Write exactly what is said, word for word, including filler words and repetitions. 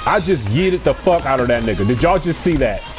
I just yeeted the fuck out of that nigga. Did y'all just see that?